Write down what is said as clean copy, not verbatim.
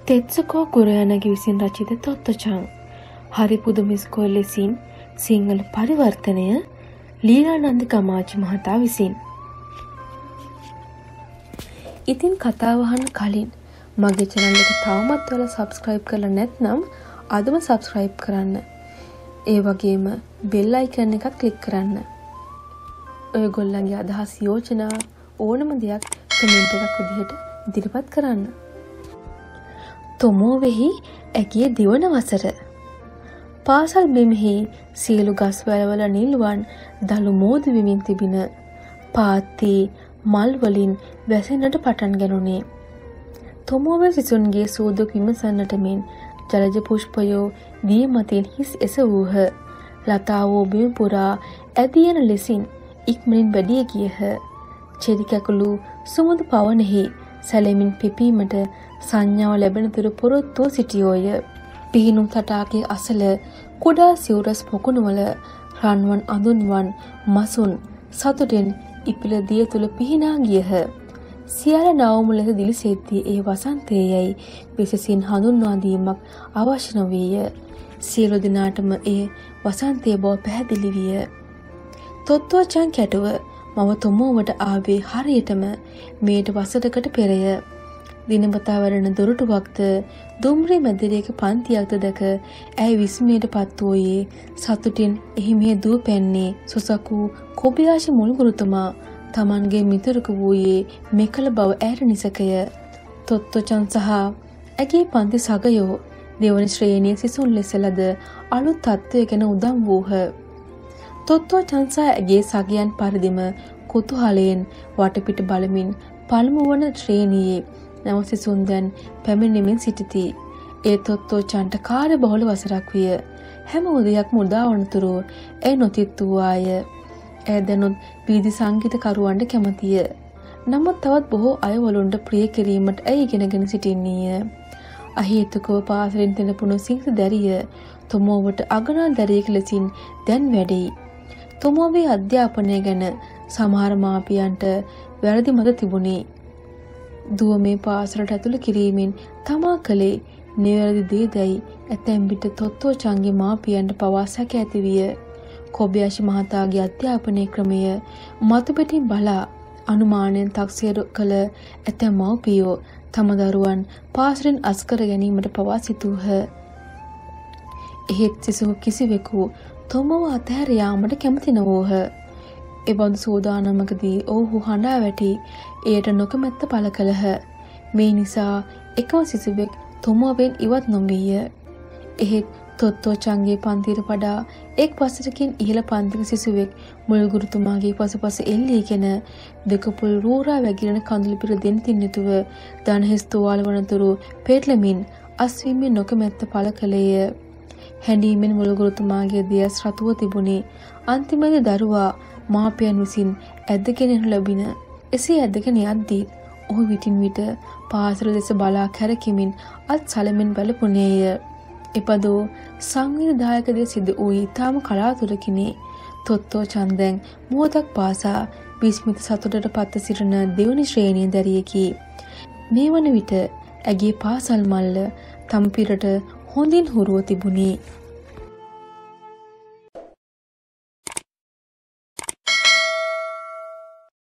තෙත්සුකෝ කුරයානගේ විසින් රචිත තොත්තොචං හරි පුදුම ඉස්කෝල ලෙසින් සිංහල පරිවර්තනය ලීලානන්ද ගමාජි මහතා විසින්. ඉතින් කතාව අහන්න කලින් මගේ channel එක තාමත් ඔයාලා subscribe කරලා නැත්නම් අදම subscribe කරන්න. ඒ වගේම bell icon එකත් click කරන්න. ඔයගොල්ලන්ගේ අදහස් යෝජනා ඕනම දෙයක් comment එකක් විදිහට ඉදිරිපත් කරන්න. තොමෝවෙහි ඇගේ දිවන වසර. පාසල් බිමෙහි සියලු ගස් වැල්වල නිල්වන් දළු මෝදු වෙමින් තිබින පාත්ති මල් වලින් වැසෙන්නට පටන් ගනුනේ. තොමෝවේ සිසුන්ගේ සූදුක් විමසන්නට මෙන් ජලජ පුෂ්පයෝ දී මතින් හිස් එසවූහ. ලතාවෝ බිම පුරා ඇදියන ලෙසින් ඉක්මනින් වැඩිය ගියහ. චෙරි කැකුළු සුමුදු පවනෙහි සැලෙමින් පිපීමට සංඥාව ලැබෙන තුරු පොරොත්තුව සිටියෝය. පිහිනු තටාකේ අසල කුඩා සිවුරස් පොකුණුවල රන්වන් අඳුන්වන් මසුන් සතුටෙන් ඉපිල දිය තුල පිහිනා ගියහ. සියල්ල නවමු ලෙස දිලිසෙද්දී ඒ වසන්තයේයි විශේෂයෙන් හඳුන්වා දීමක් අවශ්‍ය නොවිය. සියලු දිනාටම ඒ වසන්තයේ බව පැහැදිලි විය. තොත්තෝචන් කැටුව මම තොමෝවට ආවේ හරියටම මේට වසරකට පෙරය. දිනපතා වරණ දොරටුවක්ද දුම්රිය මැදිරියක පන්තියක්ද දැක ඇය විස්මයට පත් වූයේ සතුටින් එහි මෙහි දූ පැන්නේ සොසකු කොබියාෂි මුල්ගුරුතුමා තමන්ගේ මිතුරෙකු වූයේ මෙකල බව ඇයට නිසකය. තොත්තොචන් සහ ඇගේ පන්ති සගයෝ දෙවන ශ්‍රේණිය සිසුන් ලෙස ලද අලුත් තත්ත්වය ගැන උදම් වූහ. තොත්තොචන් සහ ඇගේ සගයන් පරිදිම කුතුහලයෙන් වටපිට බලමින් පළමු වන ශ්‍රේණියේ නව සිසුන් දැන් පැමිණෙමින් සිටිති. ඒ තොත්තොචන්ට කාර්යබහුල වසරක් විය. හැම උදයක්ම උදා වනතුරු ඇය නොතිත් වූවාය. ඇය දැනුත් වීදි සංගීතකරුවන්ට කැමතිය. නමුත් තවත් බොහෝ අයවලුන්ට ප්‍රිය කිරීමට ඇය ඉගෙනගෙන සිටින්නීය. අහේතුකව පාසලෙන් තෙලපුණු සිංහ දැරිය තොමෝවට අගනා දැරියක ලෙසින් දැන් වැඩෙයි. තොමෝවේ අධ්‍යාපනය ගැන සමහර මාපියන්ට වැරදි මත තිබුණේ. දුව මේ පාසලට ඇතුළු කිරීමෙන් තමා කළේ නිවැරදි දේදැයි ඇතැම් විට තොත්තෝචන්ගේ මාපියන්ට පවා සැක ඇති විය. කොබයාෂි මහතාගේ අධ්‍යාපනය ක්‍රමය මතුපිටින් බලා අනුමානයෙන් තක්සේරු කළ ඇතැම් මව්පියෝ තම දරුවන් පාසලෙන් අස්කර ගැනීමට පවා සිතූහ. එහෙත් සිසු කිසිවෙකු තොමව අතහැර යාමට කැමති නොවූහ. එබඳු සූදානමකදී ඔවුහු හඬා වැටි එයට නොකමැත්ත පළ කළහ. මේ නිසා එකම සිසුවෙක් තොමෝවෙන් ඉවත් නොවීය. එහෙත් තොත්තෝචන්ගේ පන්තියට වඩා එක් වසරකින් ඉහළ පන්තික සිසුවෙක් මුල්ගුරුතුමාගේ පසුපස එල්ලීගෙන දෙකපුල් රූරා වැගිරෙන කඳුළු පිර දෙන්තින් යුතුව දණහිස් තුවාල වනතුරු පෙරළමින් අස්වීමේ නොකමැත්ත පළ කළේය. හැඬීමෙන් මුල්ගුරුතුමාගේ දියස් රතුව තිබුණේ. අන්තිමේදී දරුවා මාපියන් විසින් ඇදගෙන යනු ලැබින. එසේ ඇදගෙන යද්දී ඔහු විටින් විට පාසල දෙස බලා කැරකිමින් අත් සලමින් බලපුණේය. එපදු සංවේදදායක දේ සිදු වූ ඊටම කලාතුරකිනේ. තොත්තෝචන් දැන් මුවතක් පාසා විස්මිත සතුටට පත්ව සිටින දෙවනි ශ්‍රේණිය දැරියකි. මේ වන විට ඇගේ පාසල් මල්ල තම පිරට හොඳින් හුරුව තිබුණේ.